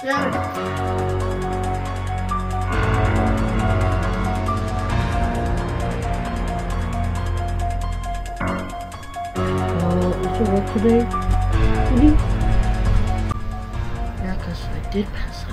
Yeah. Is it work today? Yeah, because I did pass